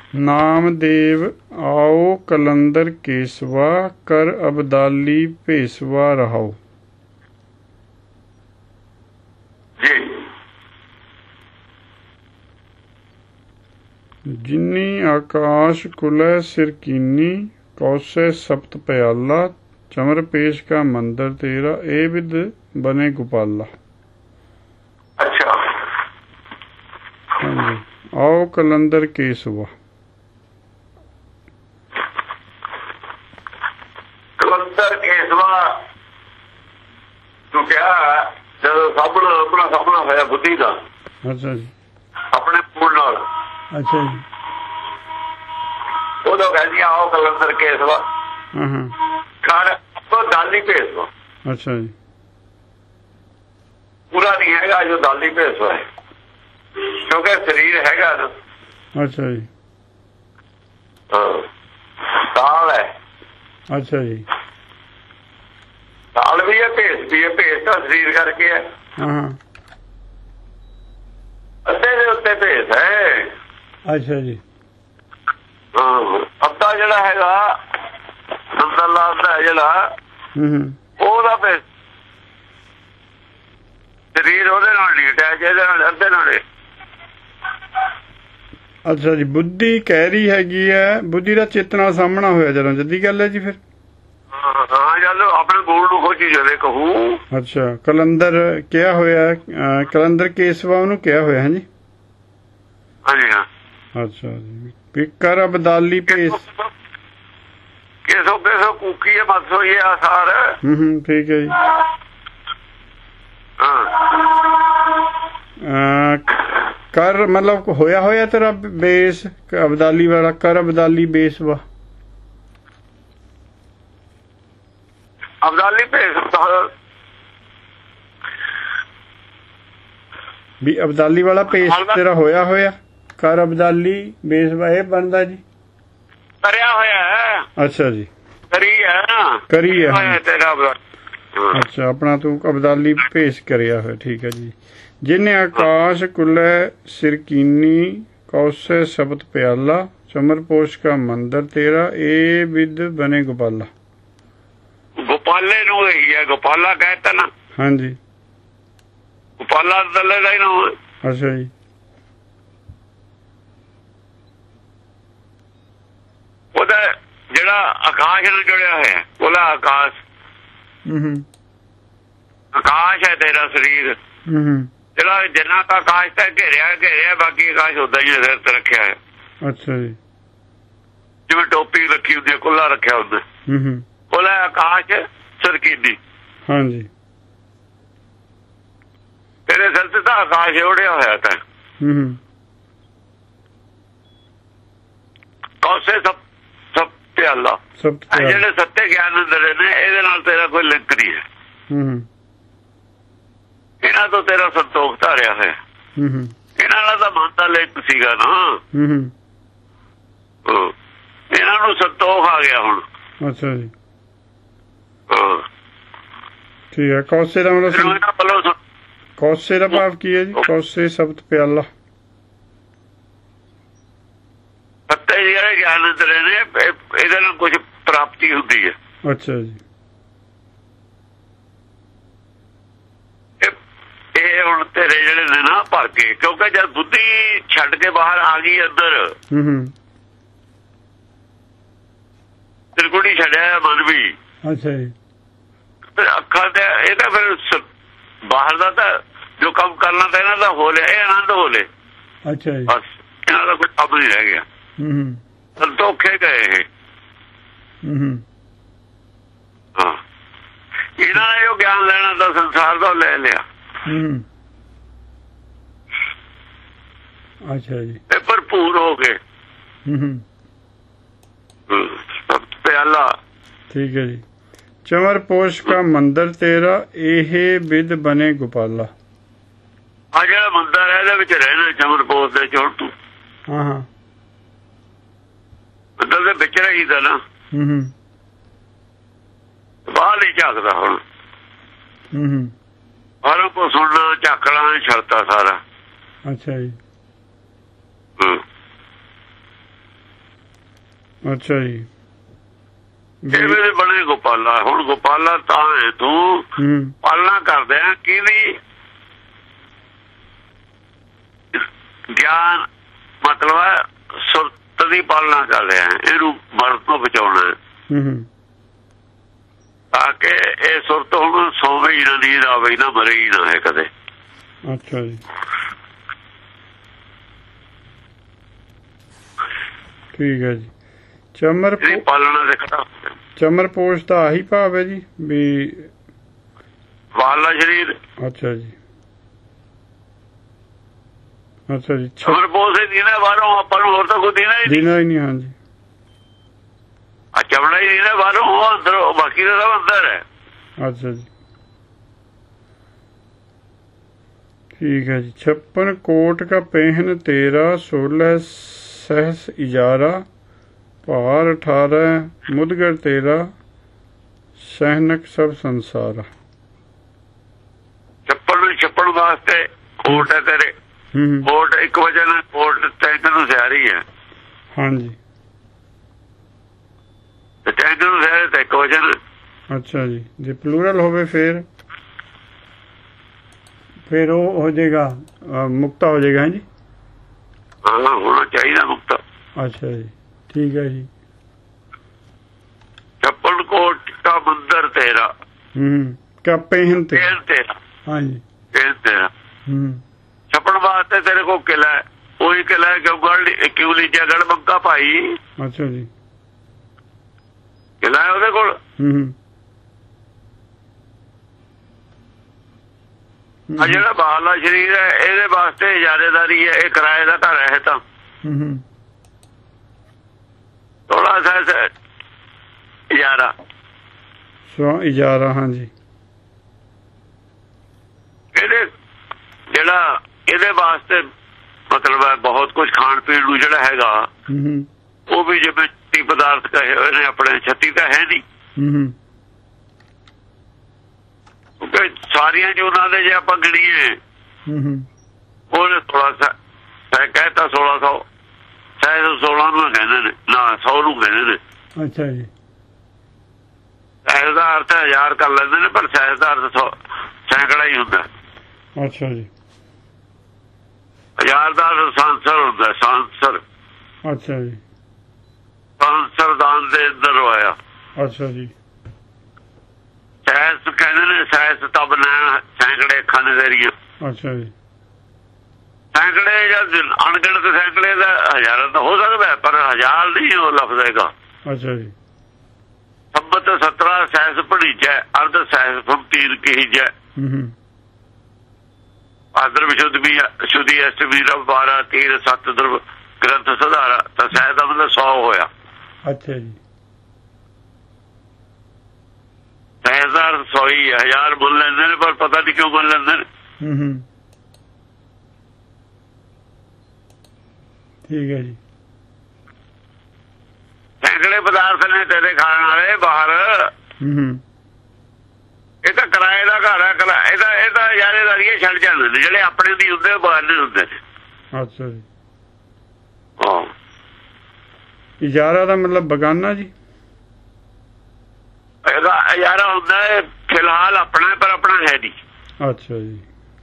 नामदेव आओ कलंदर केसवा, कर अबदाली भेसवा रहाओ। जी। जिन्नी आकाश कुलै सिरकीनी, कौसे सप्त प्याला, चमर पेश का मंदिर तेरा, ए विद बने गोपाला। अच्छा। हाँ जी, आओ कलंदर केसवा। कलंदर केसवा तू क्या जब सामना अपना सामना होया बुद्धि का। अच्छा जी। अपने मूल नाल। अच्छा जी। उदों कहदी आओ कलंदर केसवा, कर तो दाली भेसवा। अच्छा जी। पूरा नहीं हैगा जो दाली भेसवा है, क्योंकि शरीर हैगा ना। अच्छा जी। ताल है। अच्छा जी। ताल भी है, भेस भी है। भेस तो शरीर करके है। अद्धे के उत्ते भेस है। अच्छा जी। अद्धा जड़ा हैगा अंदरला अद्धा है जड़ा ਉਹਦਾ भेस शरीर ਉਹਦੇ ਨਾਲ ਨਹੀਂ ਅਟੈਚ, ਇਹਦੇ ਨਾਲ ਅੱਧੇ ਨਾਲ। ਅੱਛਾ ਜੀ। ਬੁੱਧੀ ਕਹਿ ਰਹੀ ਹੈਗੀ ਹੈ, ਬੁੱਧੀ ਦਾ ਚੇਤਨਾ ਸਾਹਮਣਾ ਹੋਇਆ ਜਦੋਂ ਜੱਦੀ ਗੱਲ ਹੈ ਜੀ। ਫਿਰ ਹਾਂ ਜਦ ਆਪਣੇ ਗੋਲ ਨੂੰ ਖੋਜੀ ਜਦੇ ਕਹੂ। ਅੱਛਾ, ਕਲੰਦਰ ਕਿਹਾ ਹੋਇਆ, ਕਲੰਦਰ ਕੇਸਵਾ ਉਹਨੂੰ ਕਿਹਾ ਹੋਇਆ ਹੈ ਜੀ। ਹਾਂਜੀ ਹਾਂ। ਅੱਛਾ ਜੀ। ਵੀ ਕਰ ਅਬਦਾਲੀ ਭੇਸ। केसो केसो कूकी है मत सोइए आसार। ठीक है जी। कर मतलब होया होया तेरा बेस अबदाली वाला, कर अबदाली बेस वा अबदाली भेस भी अबदाली वाला पेश तेरा होया होया, कर अबदाली बेस वा ये बनता जी। करिया होया है। अच्छा जी। करी है ना। करी है तेरा। अच्छा, अपना तू अबदाली पेश करिया है। ठीक है जी। जिन्हें आकाश कुलै सिरकीनी, कौसे शब्द प्याला, चमर पोश का मंदिर तेरा, ए विद बने गोपाला। गोपाले नू ही है, गोपाला कहता ना। हाँ जी। गोपाला दले का ही ना। अच्छा जी। ਜਿਹੜਾ ਆਕਾਸ਼ ਨਾਲ ਜੁੜਿਆ ਹੋਇਆ ਉਹਦਾ ਆਕਾਸ਼। ਆਕਾਸ਼ ਹੈ ਤੇਰਾ ਸਰੀਰ। ਜਿਹੜਾ ਜਿੰਨਾ ਤਾਂ ਆਕਾਸ਼ ਤਾਂ ਘੇਰਿਆ ਬਾਕੀ ਆਕਾਸ਼ ਉਦਾਂ ਹੀ ਸਿਰ ਤੇ ਰੱਖਿਆ ਹੈ। ਅੱਛਾ ਜੀ। ਜਿਵੇਂ ਟੋਪੀ ਰੱਖੀ ਹੁੰਦੀ ਹੈ, ਕੁੱਲਾ ਰੱਖਿਆ ਹੁੰਦਾ। ਉਹਦਾ ਆਕਾਸ਼ ਸਰਕੀਨੀ। ਹਾਂਜੀ। ਤੇਰੇ ਸਿਰ ਤੇ ਤਾਂ ਆਕਾਸ਼ ਉੜਿਆ ਹੋਇਆ ਤਾਂ। ਕੌਸੇ ਸਭ प्याला ਜਿਹੜੇ ਸੱਤੇ ਗਿਆਨ ਅੰਦਰ ਨੇ ਇਹਦੇ ਨਾਲ ਤੇਰਾ ਕੋਈ ਲਿੰਕ ਨਹੀਂ ਹੈ। ਇਹਨਾਂ ਤੋਂ ਤੇਰਾ ਸੰਤੋਖ ਧਾਰਿਆ ਹੋਇਆ। ਇਹਨਾਂ ਨਾਲ ਤਾਂ ਮਨ ਦਾ ਲਿੰਕ ਸੀਗਾ ਨਾ। ਇਹਨਾਂ ਨੂੰ ਸੰਤੋਖ ਆ ਗਿਆ ਹੁਣ। ਅੱਛਾ ਜੀ। ਠੀਕ ਹੈ। ਕੌਸੇ ਦਾ ਮਤਲਬ ਕੌਸੇ ਦਾ ਭਾਵ ਕੀ ਹੈ ਜੀ? ਕੌਸੇ ਸ਼ਬਦ ਪਿਆਲਾ ਸੱਤੇ ਜਿਹੜੇ ਗਿਆਨ ਅੰਦਰ ਨੇ ਇਹਦੇ ਨਾਲ ਕੁਝ ਪ੍ਰਾਪਤੀ ਹੁੰਦੀ ਹੈ। ਅੱਛਾ ਜੀ। ਇਹ ਹੁਣ ਤੇਰੇ ਜਿਹੜੇ ਨੇ ਨਾ ਭਰ ਕੇ, ਕਿਉਂਕਿ ਜਦ ਬੁੱਧੀ ਛੱਡ ਕੇ ਬਾਹਰ ਆ ਗਈ ਅੰਦਰ, ਤਿਰਕੁੜੀ ਛੱਡਿਆ ਮਨ ਵੀ। ਅੱਛਾ ਜੀ। ਅੱਖਾਂ ਤੇ ਇਹ ਤਾਂ ਫਿਰ ਬਾਹਰ ਦਾ ਤਾਂ ਜੋ ਕੰਮ ਕਰਨਾ ਤਾਂ ਇਹਨਾਂ ਦਾ ਹੋ ਲਿਆ, ਇਹ ਆਨੰਦ ਹੋ ਲੇ। ਅੱਛਾ ਜੀ। ਬਸ ਇਹਨਾਂ ਦਾ ਕੋਈ ਕੰਮ ਨਹੀਂ ਰਹਿ ਗਿਆ। ਸੰਤੋਖੇ ਗਏ। ਹਾਂ, ਇਹਨਾਂ ਨੇ ਜੋ ਗਿਆਨ ਲੈਣਾ ਤਾਂ ਸੰਸਾਰ ਦਾ ਲੈ ਲਿਆ। ਅੱਛਾ ਜੀ। ਇਹ ਭਰਪੂਰ ਹੋ ਗਏ। प्याला। ठीक है जी। चमर पोश का मंदिर तेरा एहे विद बने गोपाला। आ जेड़ा मंदिर है ਇਹਦੇ ਵਿੱਚ ਰਹਿਣਾ ਚਮਰ ਪੋਸ਼ ਦੇ ਚੋਂ ਤੂੰ। ਹਾਂ ਹਾਂ ਮੰਦਰ ਦੇ ਵਿੱਚ ਰਹੀਦਾ ਨਾ। ਬਾਹਰ ਨਹੀਂ ਝਾਕਦਾ ਹੁਣ। ਬਾਹਰੋਂ ਕੋ ਸੁਣਨਾ ਝਾਕਣਾ ਛੱਡਤਾ ਸਾਰਾ। ਅੱਛਾ ਜੀ। ਅੱਛਾ ਜੀ। ਇਹ ਵੇਲੇ ਬਣੇ ਗੋਪਾਲਾ। ਹੁਣ ਗੋਪਾਲਾ ਤਾਂ ਹੈ ਤੂੰ ਪਾਲਣਾ ਕਰਦੇ ਆ ਕਿਹਦੀ? ਗਿਆਨ ਮਤਲਬ ਹੈ ਸੁਰਤ ਦੀ ਪਾਲਣਾ ਕਰ ਰਿਹਾ, ਇਹਨੂੰ ਮਰਨ ਤੋਂ ਬਚਾਉਣਾ ਤਾਂ ਕਿ ਇਹ ਸੁਰਤ ਹੁਣ ਸੋਵੇ ਹੀ ਨਾ, ਨੀਂਦ ਆਵੇ ਨਾ, ਮਰੇ ਹੀ ਨਾ ਹੈ ਕਦੇ। ਅੱਛਾ ਜੀ, ਠੀਕ ਹੈ ਜੀ। ਚਮਰ ਪਾਲਣਾ ਦੇਖਣਾ, ਚਮਰਪੋਸ਼ ਦਾ ਆਹੀ ਭਾਵ ਹੈ ਜੀ ਵੀ ਬਾਹਰਲਾ ਸਰੀਰ। ਅੱਛਾ ਜੀ, ਅੱਛਾ ਜੀ। ਚਮਰਪੋਸ਼ ਹੀ ਦੀਨਾ ਬਾਹਰੋਂ, ਆਪਾਂ ਨੂੰ ਹੋਰ ਤਾਂ ਕੋਈ ਦੀਨਾ ਹੀ ਨਹੀਂ। ਹਾਂਜੀ, ਆ ਚਮੜਾ ਹੀ ਦੀਨਾ ਬਾਹਰੋਂ, ਉਹ ਅੰਦਰੋਂ, ਬਾਕੀ ਦਾ ਸਭ ਅੰਦਰ ਹੈ। ਅੱਛਾ ਜੀ, ठीक है जी। 56 कोट का पहन तेरा, 16 सहस इजारा, भार 18 मुदगर तेरा, सहनक सब संसारा। 56 वास्ते कोट है तेरे। कोट एक वजन है, कोट टैंक नूं सियारी है। हाँ जी, टैंक नूं सियारी ते एक वजन है। अच्छा जी, जे प्लूरल होवे फिर वो हो जाएगा, मुक्ता हो जाएगा। है जी, हाँ होना चाहिए मुक्ता। अच्छा जी, ठीक है जी। 56 कोट का मंदिर तेरा, क्या पहन तेरा। हाँ जी, पहन तेरा। 56 वास्ते तेरे को किला है, वही किला है क्यों लीजिए गढ़बंका भाई। अच्छा जी, किला है ਉਹਦੇ ਕੋਲ। ਆ ਜਿਹੜਾ ਬਾਹਰਲਾ ਸਰੀਰ ਹੈ ਇਹਦੇ ਵਾਸਤੇ ਇਜਾਰੇਦਾਰੀ ਹੈ, ਇਹ ਕਿਰਾਏ ਦਾ ਘਰ ਹੈ ਤਾਂ ਥੋੜਾ ਸਾ ਇਜਾਰਾ। ਇਜਾਰਾ, हाँ जी। ਇਹਦੇ ਜਿਹੜਾ ਇਹਦੇ ਵਾਸਤੇ ਮਤਲਬ ਹੈ ਬਹੁਤ ਕੁਝ ਖਾਣ ਪੀਣ ਨੂੰ ਜਿਹੜਾ ਹੈਗਾ ਉਹ ਵੀ ਜਿਵੇਂ 36 ਪਦਾਰਥ ਕਹੇ ਹੋਏ ਨੇ ਆਪਣੇ, 36 ਤਾਂ ਹੈ ਨਹੀਂ। ਕਿਉਂਕਿ ਸਾਰੀਆਂ ਜੂਨਾਂ ਦੇ ਜੇ ਆਪਾਂ ਗਿਣੀਏ ਉਹਨੇ ਥੋੜਾ ਸਾ ਕਹਿਤਾ 1600, ਸ਼ਾਇਦ 16 ਨੂੰ ਕਹਿੰਦੇ ਨੇ ਨਾ 100 ਨੂੰ ਕਹਿੰਦੇ ਨੇ। ਅੱਛਾ ਜੀ, ਸਹਿਜ ਦਾ ਅਰਥ 1000 ਕਰ ਲੈਂਦੇ ਨੇ, ਪਰ ਸਹਿਜ ਦਾ ਅਰਥ ਸੈਂਕੜਾ ਹੀ ਹੁੰਦਾ। ਅੱਛਾ ਜੀ, 1000 ਦਾ ਅਰਥ ਸਾਂਸਰ ਹੁੰਦਾ, ਸਾਂਸਰ। ਅੱਛਾ ਜੀ, ਸਾਂਸਰ ਦਾਨ ਦੇ ਅੰਦਰ ਹੋਇਆ। ਅੱਛਾ ਜੀ, ਸਹਿਜ ਕਹਿੰਦੇ ਨੇ, ਸਹਿਜ ਤਬ ਲੈਣ ਸੈਂਕੜੇ ਖਾਨੇ ਦੇਰੀਆਂ। ਅੱਛਾ ਜੀ, ਸੈਂਕੜੇ ਜਾਂ ਅਣਗਿਣਤ ਸੈਂਕੜੇ ਦਾ ਹਜ਼ਾਰਾਂ ਦਾ ਹੋ ਸਕਦਾ, ਪਰ 1000 ਨਹੀਂ ਉਹ ਲਫ਼ਜ਼ ਹੈਗਾ। ਅੱਛਾ ਜੀ, ਸੰਬਤ 17 ਸਹਿਜ ਭਣੀਜੈ, ਅਰਧ ਸਹਿਜ ਫੁਕਤੀਰ ਕਹੀਜੈ, ਆਦਰ ਵਿਸ਼ੁੱਧੀ ਅਸ਼ਟਮੀ ਰਵ 12 ਤੀਰ 7 ਦਰਵ ਗ੍ਰੰਥ ਸੁਧਾਰਾ। ਤਾਂ ਸਹਿਜ ਦਾ ਮਤਲਬ 100 ਹੋਇਆ। ਅੱਛਾ ਜੀ, ਸਹਿਜ ਦਾ 100 ਹੀ ਹੈ। 1000 ਬੋਲ ਲੈਂਦੇ ਨੇ ਪਰ ਪਤਾ ਨਹੀਂ ਕਿਉਂ ਬੋਲ ਲੈਂਦੇ ਨੇ। ਠੀਕ ਹੈ ਜੀ। ਸੈਂਕੜੇ ਪਦਾਰਥ ਨੇ ਤੇਰੇ ਖਾਣ ਵਾਲੇ ਬਾਹਰ। ਇਹ ਤਾਂ ਕਿਰਾਏ ਦਾ ਘਰ ਹੈ, ਇਹ ਤਾਂ ਯਾਰੇਦਾਰੀਏ ਛੱਡ ਜਾਂਦੇ ਨੇ, ਜਿਹੜੇ ਆਪਣੇ ਦੀ ਹੁੰਦੇ ਉਹ ਬਾਹਰ ਨਹੀਂ ਹੁੰਦੇ ਨੇ। ਅੱਛਾ ਜੀ, ਹਾਂ। ਇਜਾਰਾ ਦਾ ਮਤਲਬ ਬਗਾਨਾ ਜੀ। ਇਹਦਾ ਇਜਾਰਾ ਹੁੰਦਾ ਹੈ ਫਿਲਹਾਲ ਆਪਣਾ, ਪਰ ਆਪਣਾ ਹੈ ਨਹੀਂ। ਅੱਛਾ ਜੀ,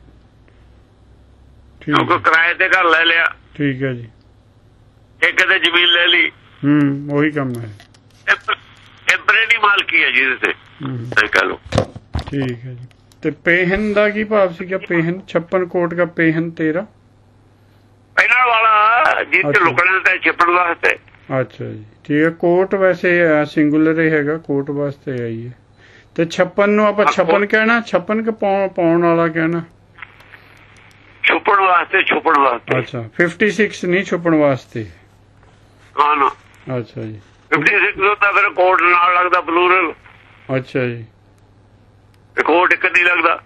ਕਿਉਂਕਿ ਕਿਰਾਏ ਤੇ ਘਰ ਲੈ ਲਿਆ। ਠੀਕ ਹੈ ਜੀ। ਇੱਕ ਤੇ ਜ਼ਮੀਨ ਲੈ ਲਈ। ਉਹੀ ਕੰਮ ਹੈ, ਟੈਂਪਰੇਰੀ ਮਾਲਕੀ ਹੈ ਜਿਹਦੇ ਤੇ ਕਹਿ ਲਓ। ਠੀਕ ਹੈ ਜੀ। ਤੇ ਪੇਹਨ ਦਾ ਕੀ ਭਾਵ ਸੀਗਾ? ਪੇਹਨ 56 ਕੋਟ ਦਾ ਪੇਹਨ ਤੇਰਾ, ਪਹਿਲਾਂ ਵਾਲਾ ਜਿੱਥੇ ਲੁਕਣਾ ਤੇ ਛਿਪਣ ਵਾਸਤੇ। ਅੱਛਾ ਜੀ, ਠੀਕ ਹੈ। ਕੋਟ ਵੈਸੇ ਸਿੰਗੂਲਰ ਹੀ ਹੈਗਾ, ਕੋਟ ਵਾਸਤੇ ਆਈ ਹੈ। ਤੇ 56 ਨੂੰ ਆਪਾਂ 56 ਕਹਿਣਾ, 56 ਕਿ ਪਾਉਣ ਵਾਲਾ ਕਹਿਣਾ? ਛੁਪਣ ਵਾਸਤੇ, ਛੁਪਣ ਵਾਸਤੇ। ਅੱਛਾ, 56 ਨਹੀਂ ਛੁਪਣ ਵਾਸਤੇ। ਹਾਂ ਨਾ। ਅੱਛਾ ਜੀ, 56 ਤਾਂ ਫਿਰ ਕੋਟ ਨਾਲ ਲੱਗਦਾ ਪਲੂਰਲ। ਅੱਛਾ ਜੀ, ਕੋਟ ਇੱਕ ਨਹੀਂ ਲੱਗਦਾ।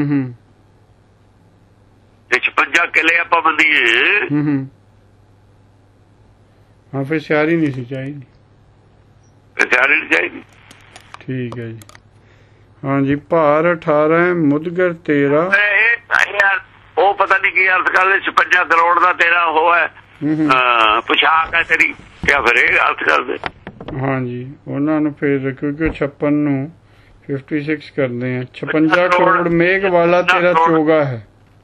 ਤੇ 56 ਕਿਲੇ ਆਪਾਂ ਬੰਦੀਏ। ਹਾਂ, ਫਿਰ ਸਿਆਰੀ ਨਹੀਂ ਸੀ ਚਾਹੀਦੀ। ਸਿਆਰੀ ਨਹੀਂ ਚਾਹੀਦੀ। ਠੀਕ ਹੈ ਜੀ। ਹਾਂ ਜੀ। ਭਾਰ 18 ਮੁਦਗਰ ਤੇਰਾ। ਉਹ ਪਤਾ ਨਹੀਂ ਕੀ ਅਰਥ ਕਰ ਲੈ। 56 ਕਰੋੜ ਦਾ ਤੇਰਾ ਉਹ ਹੈ, ਪੁਸ਼ਾਕ ਹੈ ਤੇਰੀ। ਜਾਂ ਫਿਰ ਇਹ ਅਰਥ ਕਰਦੇ। ਹਾਂਜੀ ਉਹਨਾਂ ਨੂੰ ਫਿਰ ਕਿਉਂਕਿ 56 ਨੂੰ 56 ਕਰਦੇ ਆ। 56 ਕਰੋੜ ਮੇਘ ਵਾਲਾ ਤੇਰਾ ਚੋਗਾ ਹੈ।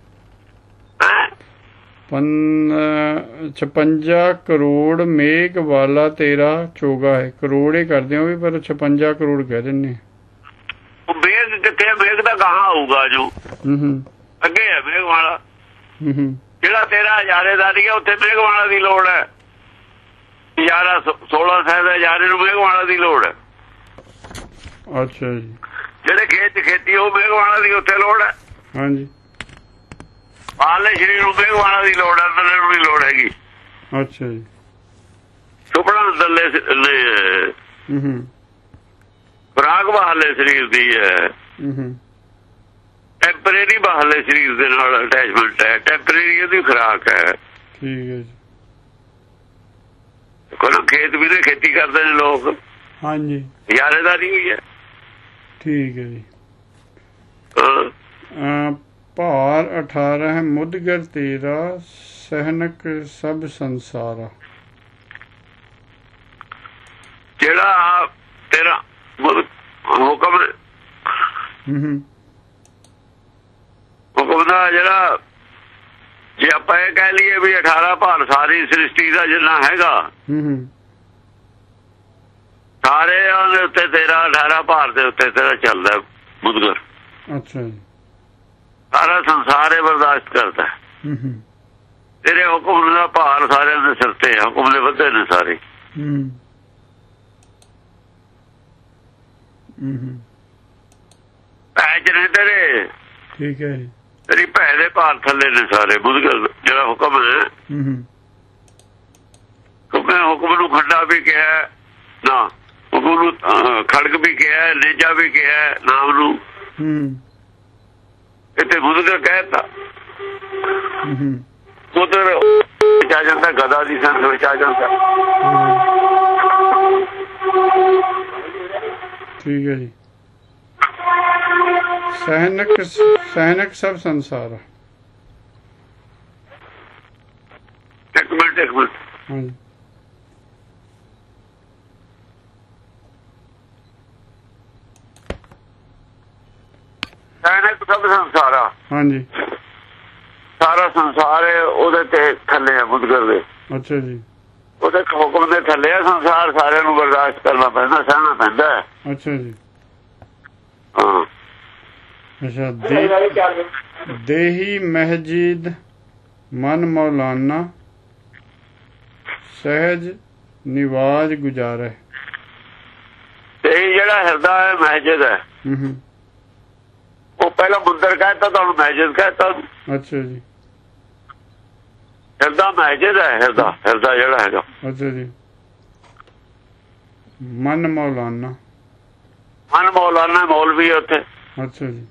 56 ਕਰੋੜ ਮੇਘ ਵਾਲਾ ਤੇਰਾ ਚੋਗਾ ਹੈ। ਕਰੋੜੇ ਕਰਦੇ ਹੋ ਵੀ ਪਰ 56 ਕਰੋੜ ਕਹਿ ਦਿੰਦੇ। ਮੇਘ ਕਿੱਥੇ? ਮੇਘ ਦਾ ਕਹਾਂ ਆਊਗਾ ਜੋ ਅੱਗੇ ਹੈ ਮੇਘ ਵਾਲਾ। ਜਿਹੜਾ ਤੇਰਾ ਹਜ਼ਾਰੇਦਾਰੀ ਹੈ ਉੱਥੇ ਮੇਘ ਵਾਲਾ ਦੀ ਲੋੜ ਹੈ। 16 ਸਾਹਿਬ ਹਜ਼ਾਰੇ ਨੂੰ ਮੇਘ ਵਾਲਾ ਦੀ ਲੋੜ ਹੈ। ਅੱਛਾ ਜੀ। ਜਿਹੜੇ ਖੇਤ ਖੇਤੀ ਉਹ ਮੇਘ ਵਾਲਾ ਦੀ ਉੱਥੇ ਲੋੜ ਹੈ। ਹਾਂਜੀ। ਬਾਹਰਲੇ ਸਰੀਰ ਨੂੰ ਮੇਘ ਵਾਲਾ ਦੀ ਲੋੜ ਹੈ, ਅੰਦਰਲੇ ਨੂੰ ਨਹੀਂ ਲੋੜ ਹੈਗੀ। ਅੱਛਾ ਜੀ। ਸੁਪਨਾ ਅੰਦਰਲੇ ਖੁਰਾਕ ਬਾਹਰਲੇ ਸਰੀਰ ਦੀ ਹੈ। ਟੈਂਪਰੇਰੀ ਬਾਹਰਲੇ ਸਰੀਰ ਦੇ ਨਾਲ ਅਟੈਚਮੈਂਟ ਹੈ। ਟੈਂਪਰੇਰੀ ਉਹਦੀ ਖੁਰਾਕ ਹੈ। ਠੀਕ ਹੈ ਜੀ। ਕੋਈ ਖੇਤ ਵੀ ਨੇ ਖੇਤੀ ਕਰਦੇ ਨੇ ਲੋਕ। ਹਾਂਜੀ। ਹਜ਼ਾਰੇਦਾਰੀ ਹੋਈ ਹੈ। ਠੀਕ ਹੈ ਜੀ। ਭਾਰ 18 ਮੁਦਗਰ ਤੇਰਾ ਸਹਿਨਕ ਸਭ ਸੰਸਾਰਾ। ਜਿਹੜਾ ਤੇਰਾ ਹੁਕਮ ਹੁਕਮ ਦਾ ਜਿਹੜਾ ਜੇ ਆਪਾਂ ਇਹ ਕਹਿ ਲਈਏ ਵੀ 18 ਭਾਰ ਸਾਰੀ ਸ੍ਰਿਸ਼ਟੀ ਦਾ ਜਿੰਨਾ ਹੈਗਾ ਸਾਰੇ ਉਹਦੇ ਉੱਤੇ ਤੇਰਾ 18 ਭਾਰ ਦੇ ਉੱਤੇ ਤੇਰਾ ਚੱਲਦਾ ਮੁਦਗਰ। ਅੱਛਾ ਜੀ। ਸਾਰਾ ਸੰਸਾਰ ਇਹ ਬਰਦਾਸ਼ਤ ਕਰਦਾ। ਤੇਰੇ ਹੁਕਮ ਦਾ ਭਾਰ ਸਾਰਿਆਂ ਦੇ ਸਿਰ ਤੇ। ਹੁਕਮ ਦੇ ਵੱਧੇ ਨੇ ਸਾਰੇ। ਭੈਜ ਨੇ ਤੇਰੇ। ਠੀਕ ਹੈ। ਤੇਰੀ ਭੈ ਦੇ ਭਾਰ ਥੱਲੇ ਨੇ ਸਾਰੇ। ਮੁਦਗਲ ਜਿਹੜਾ ਹੁਕਮ ਹੈ ਕਿਉਂਕਿ ਹੁਕਮ ਨੂੰ ਖੰਡਾ ਵੀ ਕਿਹਾ ਨਾ, ਹੁਕਮ ਨੂੰ ਖੜਕ ਵੀ ਕਿਹਾ, ਨੇਜਾ ਵੀ ਕਿਹਾ ਨਾਮ ਨੂੰ। ਇੱਥੇ ਮੁਦਗਲ ਕਹਿਤਾ। ਉਧਰ ਵਿੱਚ ਆ ਜਾਂਦਾ ਗਦਾ ਦੀ ਸੰਸ ਵਿੱਚ ਆ ਜਾਂਦਾ। ਠੀਕ ਹੈ ਜੀ। ਸਹਿਨਕ ਸਭ ਸੰਸਾਰ। ਇੱਕ ਮਿੰਟ ਹਾਂਜੀ। ਸਹਿਨਕ ਸਭ ਸੰਸਾਰਾ। ਹਾਂਜੀ। ਸਾਰਾ ਸੰਸਾਰ ਹੈ ਉਹਦੇ ਤੇ ਥੱਲੇ ਹੈ ਮੁਦਗਰ ਦੇ। ਅੱਛਾ ਜੀ। ਉਹਦੇ ਹੁਕਮ ਦੇ ਥੱਲੇ ਹੈ ਸੰਸਾਰ। ਸਾਰਿਆਂ ਨੂੰ ਬਰਦਾਸ਼ਤ ਕਰਨਾ ਪੈਂਦਾ, ਸਹਿਣਾ ਪੈਂਦਾ। ਅੱਛਾ ਜੀ। ਹਾਂ। ਅੱਛਾ। ਦੇਹੀ ਮਹਿਜੀਦ ਮਨ ਮੌਲਾਨਾ ਸਹਿਜ ਨਿਵਾਜ ਗੁਜ਼ਾਰੇ। ਇਹ ਜਿਹੜਾ ਹਿਰਦਾ ਹੈ ਮਹਿਜਿਦ ਹੈ। ਉਹ ਪਹਿਲਾਂ ਮੁੰਦਰ ਕਹਿਤਾ, ਤੁਹਾਨੂੰ ਮਹਿਜਿਦ ਕਹਿਤਾ। ਅੱਛਾ ਜੀ। ਹਿਰਦਾ ਮਹਿਜਿਦ ਹੈ। ਹਿਰਦਾ ਜਿਹੜਾ ਹੈਗਾ। ਅੱਛਾ ਜੀ। ਮਨ ਮੌਲਾਨਾ। ਮਨ ਮੌਲਾਨਾ ਮੌਲਵੀ ਹੈ ਉੱਥੇ। ਅੱਛਾ ਜੀ।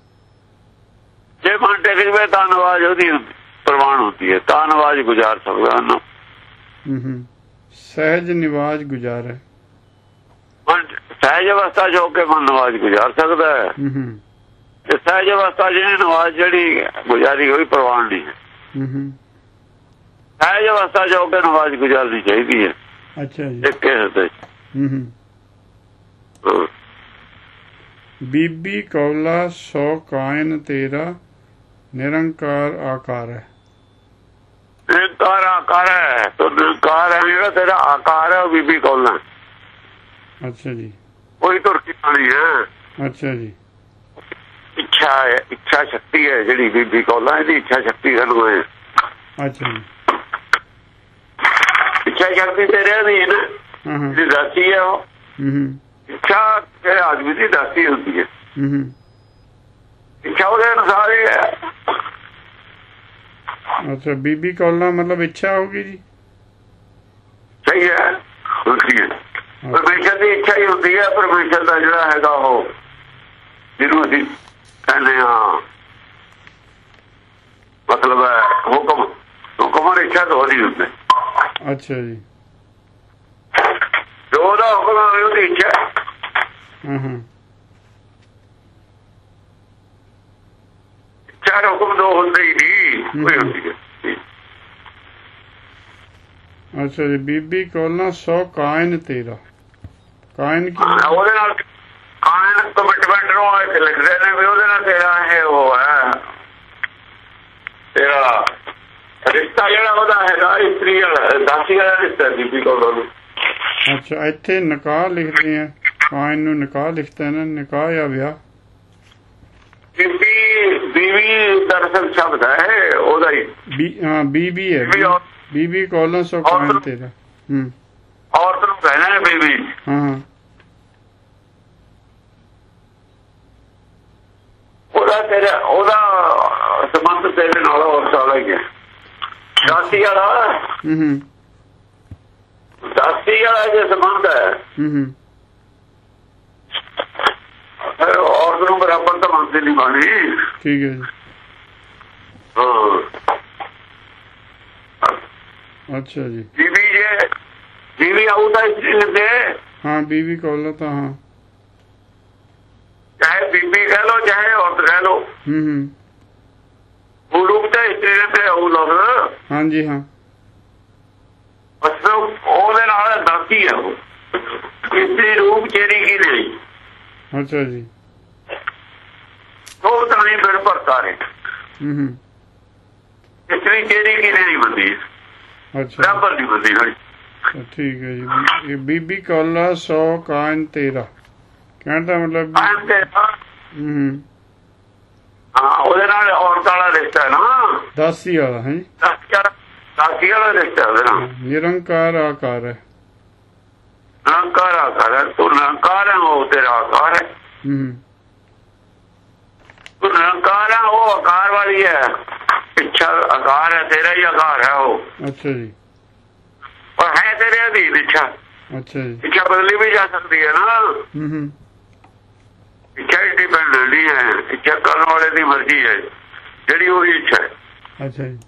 ਜੇ ਮਨ ਟਿਕ ਜਵੇ ਤਾਂ ਨਵਾਜ਼ ਉਹਦੀ ਪ੍ਰਵਾਨ ਹੁੰਦੀ ਹੈ, ਤਾਂ ਨਵਾਜ਼ ਗੁਜ਼ਾਰ ਸਕਦਾ ਨਾ। ਸਹਿਜ ਨਿਵਾਜ ਗੁਜ਼ਾਰੇ। ਮਨ ਸਹਿਜ ਅਵਸਥਾ ਜੋ ਕੇ ਮਨ ਨਵਾਜ਼ ਗੁਜ਼ਾਰ ਸਕਦਾ ਹੈ। ਤੇ ਸਹਿਜ ਅਵਸਥਾ ਜਿਹਨੇ ਨਵਾਜ਼ ਜਿਹੜੀ ਗੁਜ਼ਾਰੀ ਹੋਈ ਪ੍ਰਵਾਨ ਨਹੀਂ ਹੈ। ਸਹਿਜ ਅਵਸਥਾ ਜੋ ਕੇ ਨਵਾਜ਼ ਗੁਜ਼ਾਰਨੀ ਚਾਹੀਦੀ ਹੈ। ਅੱਛਾ ਜੀ। ਇੱਕ ਹਿਰਦੇ ਬੀਬੀ ਕੌਲਾ ਸੋ ਕਾਇਨ ਤੇਰਾ ਨਿਰੰਕਾਰ ਆਕਾਰ ਹੈ। ਨਿਰੰਕਾਰ ਆਕਾਰ ਹੈ। ਤਾਂ ਨਿਰੰਕਾਰ ਹੈ ਜਿਹੜਾ ਤੇਰਾ ਆਕਾਰ ਹੈ ਬੀਬੀ ਕੌਲਾ। ਅੱਛਾ ਜੀ। ਕੋਈ ਤੁਰਕੀ ਪਾਣੀ ਹੈ। ਅੱਛਾ ਜੀ। ਇੱਛਾ ਹੈ, ਇੱਛਾ ਸ਼ਕਤੀ ਹੈ ਜਿਹੜੀ ਬੀਬੀ ਕੌਲਾ। ਇਹਦੀ ਇੱਛਾ ਸ਼ਕਤੀ ਸਾਨੂੰ ਹੈ। ਅੱਛਾ ਜੀ। ਇੱਛਾ ਸ਼ਕਤੀ ਤੇਰੇ ਦੀ ਹੈ ਨਾ, ਜਿਹੜੀ ਦਾਸੀ ਹੈ ਉਹ। ਇੱਛਾ ਕਿਹੜੇ ਆਦਮੀ ਦੀ ਦਾਸੀ ਹੁੰਦੀ ਹੈ। ਇੱਛਾ ਉਹਦੇ ਅਨੁਸਾਰ ਹੀ ਹੈ। ਅੱਛਾ। ਬੀਬੀ ਕੌਲਾ ਮਤਲਬ ਇੱਛਾ ਹੋਗੀ ਜੀ। ਸਹੀ ਹੈ। ਪਰਮੇਸ਼ਰ ਦੀ ਇੱਛਾ ਹੀ ਹੁੰਦੀ ਹੈ। ਪਰਮੇਸ਼ਰ ਦਾ ਜਿਹੜਾ ਹੈਗਾ ਉਹ ਜਿਹਨੂੰ ਅਸੀਂ ਕਹਿੰਦੇ ਹਾਂ ਮਤਲਬ ਹੈ ਹੁਕਮ। ਹੁਕਮ ਇੱਛਾ ਤੋਂ ਨਹੀਂ ਹੁੰਦੇ। ਅੱਛਾ ਜੀ। ਜੋ ਉਹਦਾ ਹੁਕਮ ਹੋਵੇ ਉਹਦੀ ਇੱਛਾ। ਚਾਰ ਹੁਕਮ ਦੋ ਹੁੰਦੇ ਹੀ ਨਹੀਂ। ਕੋਈ ਹੁੰਦੀ ਹੈ। ਅੱਛਾ ਜੀ। ਬੀਬੀ ਕੋਲਾਂ 100 ਕਾਇਨ ਤੇਰਾ। ਕਾਇਨ ਕੀ? ਉਹਦੇ ਨਾਲ ਕਾਇਨ ਕਮਿਟਮੈਂਟ ਨੂੰ ਲਿਖਦੇ ਨੇ ਵੀ ਉਹਦੇ ਨਾਲ ਤੇਰਾ ਇਹ ਉਹ ਹੈ ਤੇਰਾ ਰਿਸ਼ਤਾ ਜਿਹੜਾ ਉਹਦਾ ਹੈਗਾ ਇਸਤਰੀ ਵਾਲਾ ਦਾਸੀ ਵਾਲਾ ਰਿਸ਼ਤਾ ਬੀਬੀ ਕੋਲਾਂ ਨੂੰ। ਅੱਛਾ, ਇੱਥੇ ਨਿਕਾਹ ਲਿਖਦੇ ਆ, ਕਾਇਨ ਨੂੰ ਨਿਕਾਹ ਲਿਖਦਾ ਨਾ, ਨਿਕਾਹ ਜਾਂ ਵਿਆਹ। ਬੀਵੀ ਦਰਅਸਲ ਸ਼ਬਦ ਹੈ ਉਹਦਾ ਹੀ। ਹਾਂ ਬੀਬੀ ਹੈ। ਬੀਬੀ ਕੋਲਾਂ 100 ਕਾਇਨ ਤੇਰਾ। ਔਰਤ ਨੂੰ ਕਹਿਣਾ ਹੈ ਬੀਬੀ। ਹਾਂ ਉਹਦਾ ਸੰਬੰਧ ਤੇਰੇ ਨਾਲ ਔਰਤ ਵਾਲਾ ਹੀ ਹੈ। ਦਾਸੀ ਵਾਲਾ ਦਾਸੀ ਵਾਲਾ ਜੇ ਸੰਬੰਧ ਹੈ ਔਰਤ ਨੂੰ ਬਰਾਬਰ ਤਾਂ ਮੰਨਦੇ ਨਹੀਂ ਬਾਣੀ। ਠੀਕ ਹੈ ਜੀ। ਅੱਛਾ ਜੀ। ਬੀਵੀ ਆਊ ਤਾਂ ਇਸਤਰੀ ਲਿਖਦੇ। ਹਾਂ ਬੀਵੀ ਕੋਲਾਂ ਤਾਂ ਹਾਂ, ਚਾਹੇ ਬੀਬੀ ਕਹਿ ਲੋ ਚਾਹੇ ਔਰਤ ਕਹਿ ਲੋ। ਰੂਪ ਤਾਂ ਇਸਤਰੀ ਲਿਖਦੇ ਆਊ ਲੋਕ। ਹਾਂਜੀ ਹਾਂ। ਉਹਦੇ ਨਾਲ ਦਾਸੀ ਹੈ ਉਹ ਇਸਤਰੀ ਰੂਪ ਚੇਰੀ ਕੀ ਲਈ। ਅੱਛਾ ਜੀ। ਉਹ ਤਾਂ ਨਹੀਂ ਫਿਰ ਭਰਤਾ ਨੇ ਇਸਤਰੀ ਚੇਰੀ ਕੀ ਨਹੀਂ ਬੰਦੀ। ਅੱਛਾ ਬਰਾਬਰ ਨਹੀਂ ਬੰਦੀ ਹੋਈ। ਠੀਕ ਹੈ ਜੀ। ਬੀਬੀ ਕੋਲਾ 100 ਕਾਇਨ ਤੇਰਾ ਕਹਿਣ ਦਾ ਮਤਲਬ ਹਾਂ ਉਹਦੇ ਨਾਲ ਔਰਤ ਵਾਲਾ ਰਿਸ਼ਤਾ ਹੈ ਨਾ, ਦਾਸੀ ਵਾਲਾ ਹੈ। ਦਾਸੀ ਵਾਲਾ ਰਿਸ਼ਤਾ ਉਹਦੇ ਨਾਲ। ਨਿਰੰਕਾਰ ਆਕਾਰ ਹੈ। ਨਿਰੰਕਾਰ ਆਕਾਰ ਹੈ। ਤੂੰ ਨਿਰੰਕਾਰ ਹੈ, ਉਹ ਤੇਰਾ ਆਕਾਰ ਹੈ। ਤੂੰ ਨਿਰੰਕਾਰ ਹੈ, ਉਹ ਆਕਾਰ ਵਾਲੀ ਹੈ। ਇੱਛਾ ਆਕਾਰ ਹੈ, ਤੇਰਾ ਹੀ ਆਕਾਰ ਹੈ ਉਹ। ਅੱਛਾ ਜੀ। ਪਰ ਹੈ ਤੇਰੇ ਅਧੀਨ ਇੱਛਾ। ਅੱਛਾ ਜੀ। ਇੱਛਾ ਬਦਲੀ ਵੀ ਜਾ ਸਕਦੀ ਹੈ ਨਾ। ਇੱਛਾ ਡਿਪੈਂਡ ਨਹੀਂ ਹੈ, ਇੱਛਾ ਕਰਨ ਵਾਲੇ ਦੀ ਮਰਜ਼ੀ ਹੈ ਜਿਹੜੀ ਉਹਦੀ ਇੱਛਾ ਹੈ। ਅੱਛਾ ਜੀ।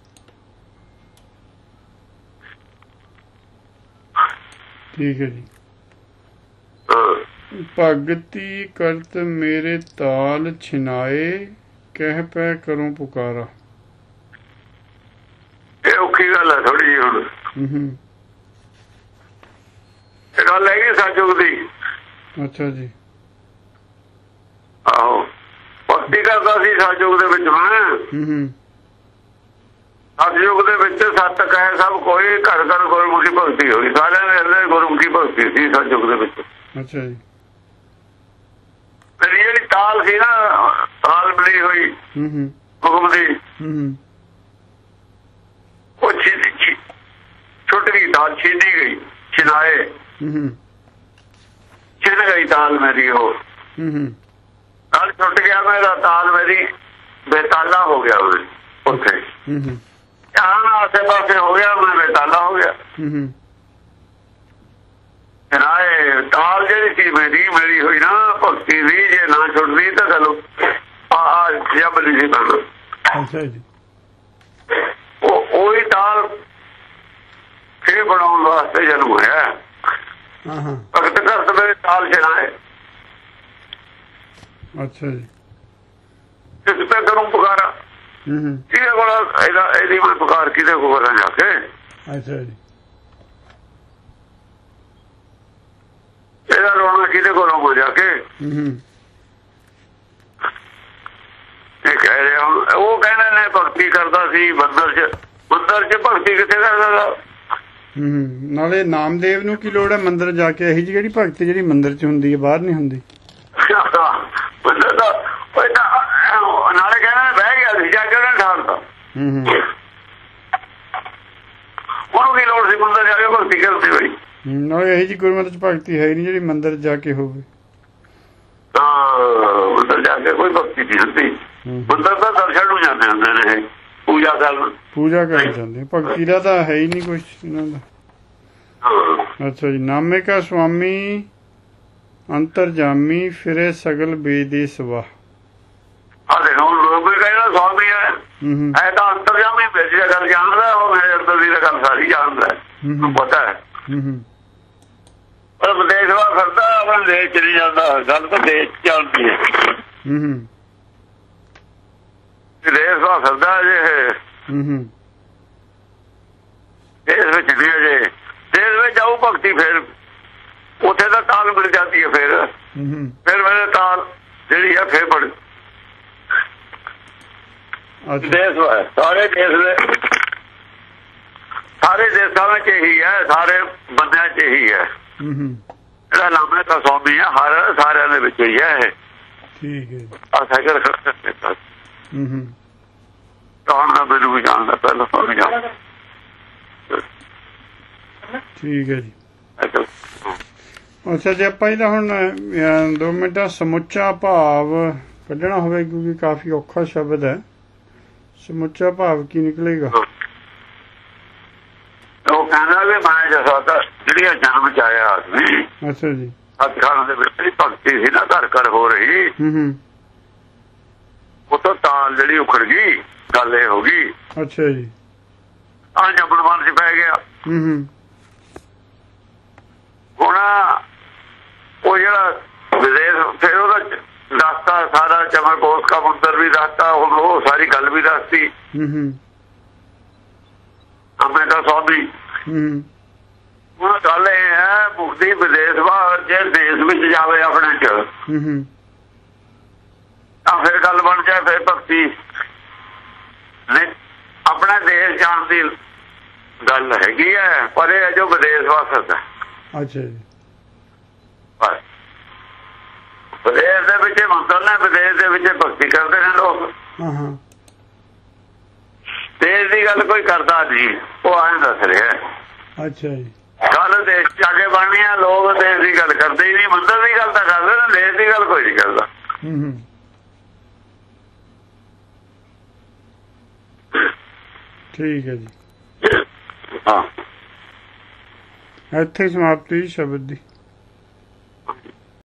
ਠੀਕ ਹੈ ਜੀ। ਭਗਤੀ ਕਰਤ ਮੇਰੇ ਤਾਲ ਛਿਨਾਏ ਕਹਿ ਪੈ ਕਰੂੰ ਪੁਕਾਰਾ। ਇਹ ਔਖੀ ਗੱਲ ਹੈ ਥੋੜੀ ਜਿਹੀ। ਹੁਣ ਇਹ ਗੱਲ ਹੈਗੀ ਸਤਿਯੁਗ ਦੀ। ਅੱਛਾ ਜੀ। ਆਹੋ ਭਗਤੀ ਕਰਦਾ ਸੀ ਸਤਿਯੁਗ ਦੇ ਵਿੱਚ। ਮੈਂ ਸਤਿਯੁਗ ਦੇ ਵਿੱਚ ਸੱਤ ਕਹੇ ਸਭ ਕੋਈ ਘਰ ਘਰ ਗੁਰਮੁਖੀ ਭਗਤੀ ਹੋਈ। ਸਾਰਿਆਂ ਦੇ ਅੰਦਰ ਗੁਰਮੁਖੀ ਭਗਤੀ ਸੀ ਸਤਿਯੁਗ ਦੇ ਵਿੱਚ। ਅੱਛਾ ਜੀ। ਮੇਰੀ ਜਿਹੜੀ ਤਾਲ ਸੀ ਨਾ, ਤਾਲ ਮਿਲੀ ਹੋਈ ਹੁਕਮ ਦੀ, ਉਹ ਛੁੱਟ ਗਈ ਤਾਲ, ਛੀਨੀ ਗਈ, ਛਿਨਾਏ ਛਿਨ ਗਈ ਤਾਲ ਮੇਰੀ। ਉਹ ਤਾਲ ਛੁੱਟ ਗਿਆ ਮੇਰਾ, ਤਾਲ ਮੇਰੀ ਬੇਤਾਲਾ ਹੋ ਗਿਆ ਉੱਥੇ। ਧਿਆਨ ਆਸੇ ਪਾਸੇ ਹੋ ਗਿਆ, ਮੈਂ ਬੇਤਾਲਾ ਹੋ ਗਿਆ। ਛਿਨਾਏ ਤਾਲ ਜਿਹੜੀ ਸੀ ਮੇਰੀ ਹੋਈ ਨਾ ਭਗਤੀ ਦੀ, ਜੇ ਨਾ ਛੁੱਟਦੀ ਤਾਂ ਚਲੋ ਜਬ ਨਹੀਂ ਸੀ ਕਰਨਾ। ਅੱਛਾ ਜੀ। ਉਹੀ ਤਾਲ ਫੇਰ ਬਣਾਉਣ ਵਾਸਤੇ ਜਨਮ ਹੋਇਆ। ਭਗਤ ਕਰਤ ਮੇਰੇ ਤਾਲ ਛਿਨਾਏ। ਅੱਛਾ ਜੀ। ਕਿਸ ਤੇ ਕਰੂੰ ਪੁਕਾਰਾ। ਕਿਹਦੇ ਕੋਲ ਇਹਦੀ ਮੈਂ ਪੁਕਾਰ ਕਿਹਦੇ ਕੋਲ ਕਰਾਂ ਜਾ ਕੇ। ਅੱਛਾ ਜੀ। ਇਹਦਾ ਰੋਣਾ ਕਿਹਦੇ ਕੋਲੋਂ ਹੋ ਜਾ ਕੇ। ਇਹ ਕਹਿ ਰਿਹਾ ਉਹ ਕਹਿੰਦੇ ਨੇ ਭਗਤੀ ਕਰਦਾ ਸੀ ਮੰਦਰ ਚ ਭਗਤੀ ਕਿੱਥੇ ਕਰਦਾ। ਨਾਲੇ ਨਾਮਦੇਵ ਨੂੰ ਕੀ ਲੋੜ ਹੈ ਮੰਦਰ ਜਾ ਕੇ। ਇਹੀ ਜਿਹੜੀ ਭਗਤੀ ਜਿਹੜੀ ਮੰਦਰ ਚ ਹੁੰਦੀ ਹੈ, ਬਾਹਰ ਨਹੀਂ ਹੁੰਦੀ। ਨਾਲੇ ਕਹਿੰਦਾ ਬਹਿ ਗਿਆ ਸੀ ਜਾ ਕੇ ਉਹਨੇ ਠਾਲਤਾ। ਉਹਨੂੰ ਕੀ ਲੋੜ ਸੀ ਮੰਦਰ ਜਾ ਕੇ ਭਗਤੀ ਕਰਦੀ ਹੋਈ। ਨਾਲੇ ਇਹੀ ਜਿਹੀ ਗੁਰਮਤਿ ਚ ਭਗਤੀ ਹੈ ਨਹੀਂ ਜਿਹੜੀ ਮੰਦਰ ਜਾ ਕੇ ਹੋਵੇ। ਮੰਦਰ ਜਾ ਕੇ ਕੋਈ ਭਗਤੀ ਨਹੀਂ ਹੁੰਦੀ। ਮੰਦਰ ਤਾਂ ਦਰਸ਼ਨ ਨੂੰ ਜਾਂਦੇ ਹੁੰਦੇ ਨੇ, ਪੂਜਾ ਕਰਨ ਜਾਂਦੇ। ਭਗਤੀ ਦਾ ਤਾਂ ਹੈ ਹੀ ਨਹੀਂ ਕੁਛ ਇਹਨਾਂ ਦਾ। ਅੱਛਾ ਜੀ। ਨਾਮੇ ਕਾ ਸੁਆਮੀ ਅੰਤਰਜਾਮੀ ਫਿਰੇ ਸਗਲ ਬੇਦੀ ਸਵਾ। ਕਹਿੰਦਾ ਸੁਆਮੀ ਹੈ ਤਾਂ ਅੰਤਰਜਾਮੀ ਬੇਦੀ ਦਾ ਗੱਲ ਜਾਣਦਾ। ਉਹ ਮੇਰੇ ਅੰਦਰ ਦੀ ਗੱਲ ਸਾਰੀ ਜਾਣਦਾ, ਪਤਾ ਹੈ। ਪਰ ਵਿਦੇਸ਼ ਵਾ ਫਿਰਦਾ, ਆਪਣਾ ਦੇਸ਼ ਚਲੀ ਜਾਂਦਾ। ਗੱਲ ਤਾਂ ਦੇਸ਼ ਚੱਲਦੀ ਹੈ। ਦੇਸ਼ ਵਾ ਫਿਰਦਾ ਜੇ ਦੇਸ਼ ਵਿੱਚ ਨਹੀਂ ਅਜੇ शांति फिर उथे तो ताल मिल जाती है फिर मेरे ताल जी है फिर बड़ी देश है सारे देशों में यही है सारे बंदियां च यही है ਜਿਹੜਾ ਲਾਮੇ ਦਾ ਸੌਮੀ ਹੈ ਹਰ ਸਾਰਿਆਂ ਦੇ ਵਿੱਚ ਹੀ ਹੈ ਠੀਕ ਹੈ ਆ ਸਾਈਕਲ ਖੜਾ ਕੀਤਾ ਤਾਂ ਮੈਨੂੰ ਵੀ ਜਾਣਦਾ ਪਹਿਲਾਂ ਤੋਂ ਵੀ ਜਾਣਦਾ ਠੀਕ ਹੈ ਜੀ ਅੱਛਾ ਜੇ ਆਪਾਂ ਇਹਦਾ ਹੁਣ 2 ਮਿੰਟਾਂ ਸਮੁੱਚਾ ਭਾਵ ਕੱਢਣਾ ਹੋਵੇ ਕਿਉਂਕਿ ਕਾਫੀ ਔਖਾ ਸ਼ਬਦ ਹੈ ਸਮੁੱਚਾ ਭਾਵ ਕੀ ਨਿਕਲੇਗਾ ਉਹ ਕਹਿੰਦਾ ਵੀ ਮੈਂ ਜਸਾ ਜਿਹੜੀ ਜਨਮ ਚ ਆਇਆ ਆਦਮੀ ਅੱਛਾ ਜੀ ਸਤਿਗੁਰਾਂ ਦੇ ਵਿੱਚ ਭਗਤੀ ਸੀ ਨਾ ਘਰ ਘਰ ਹੋ ਰਹੀ ਉਹ ਤਾਂ ਤਾਲ ਜਿਹੜੀ ਉਖੜ ਗਈ ਗੱਲ ਇਹ ਹੋ ਗਈ ਅੱਛਾ ਜੀ ਆ ਜਪਣ ਮਨ ਚ ਪੈ ਗਿਆ ਹੁਣ ਉਹ ਜਿਹੜਾ ਵਿਦੇਸ਼ ਫਿਰ ਉਹਦਾ ਦੱਸਤਾ ਸਾਰਾ ਚਮਰ ਕੋਸ ਕਾ ਮੰਦਰ ਵੀ ਦੱਸਤਾ ਹੁਣ ਉਹ ਸਾਰੀ ਗੱਲ ਵੀ ਦੱਸਤੀ ਆਪਣੇ ਦਾ ਸੌਦੀ ਹੁਣ ਗੱਲ ਇਹ ਹੈ ਮੁਕਤੀ ਵਿਦੇਸ਼ ਬਾਹਰ ਜੇ ਦੇਸ਼ ਵਿੱਚ ਜਾਵੇ ਆਪਣੇ ਚ ਤਾਂ ਫਿਰ ਗੱਲ ਬਣ ਜਾਏ ਫਿਰ ਭਗਤੀ ਨਹੀਂ ਆਪਣਾ ਦੇਸ਼ ਜਾਣ ਦੀ ਗੱਲ ਹੈਗੀ ਹੈ ਪਰ ਇਹ ਜੋ ਵਿਦੇਸ਼ ਵਾਸਤਾ ਅੱਛਾ ਜੀ ਬਸ ਵਿਦੇਸ਼ ਦੇ ਵਿੱਚ ਮੰਦਰ ਨੇ ਵਿਦੇਸ਼ ਦੇ ਵਿੱਚ ਭਗਤੀ ਕਰਦੇ ਨੇ ਲੋਕ ਦੇਸ਼ ਦੀ ਗੱਲ ਕੋਈ ਕਰਦਾ ਨਹੀਂ ਉਹ ਐਂ ਦੱਸ ਰਿਹਾ ਅੱਛਾ ਜੀ ਗੱਲ ਦੇਸ਼ ਚ ਅੱਗੇ ਬਣਨੀ ਆ ਲੋਕ ਦੇਸ਼ ਦੀ ਗੱਲ ਕਰਦੇ ਹੀ ਨਹੀਂ ਮੰਦਰ ਦੀ ਗੱਲ ਤਾਂ ਕਰਦੇ ਨੇ ਦੇਸ਼ ਦੀ ਗੱਲ ਕੋਈ ਨਹੀਂ ਕਰਦਾ ਠੀਕ ਹੈ ਜੀ ਹਾਂ ਇੱਥੇ ਸਮਾਪਤੀ ਸ਼ਬਦ ਦੀ